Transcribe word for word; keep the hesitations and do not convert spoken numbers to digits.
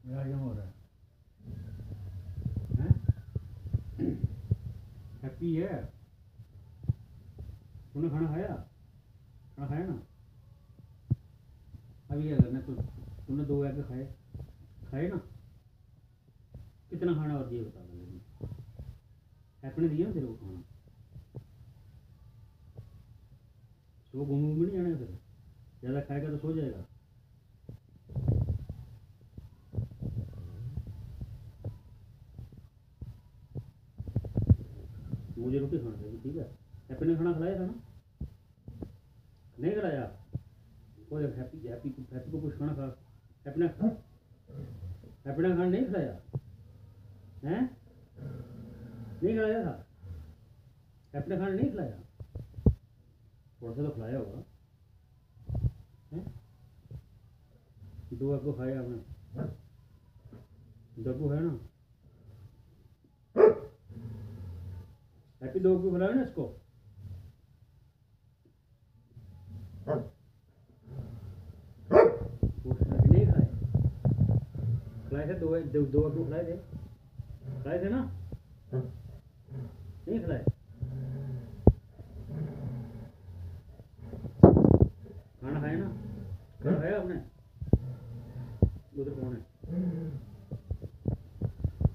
मेरा क्या हो रहा है? हैप्पी है। तूने खाना खाया? खाना खाया ना? अभी क्या करना? तो तूने दो एग खाए खाए ना? कितना खाना और ये बता दे। हैप्पी ने दिया ना तेरे को खाना? सुबह घूम घूम नहीं जाना फिर? ज़्यादा खाएगा तो सो जाएगा। मुझे रोटी खाना चाहिए, ठीक है? हैप्पी ने खाना खिलाया था ना? नहीं खिलाया? वो हैप्पी हैप्पी हैप्पी को कुछ खाना खा। हैप्पी ने हैप्पी ने खाना नहीं खिलाया हैं? नहीं खिलाया था? हैप्पी ने खाना नहीं खिलाया? थोड़ा सा तो खिलाया होगा हैं? दो आपको खाया आपने? दो है ना? हैप्पी दो को खिलाया ना इसको? नहीं खिलाए? खिलाए थे दो दो दो को खिलाए थे? खिलाए थे ना? नहीं खिलाए? खाना खाया ना? खाना खाया आपने?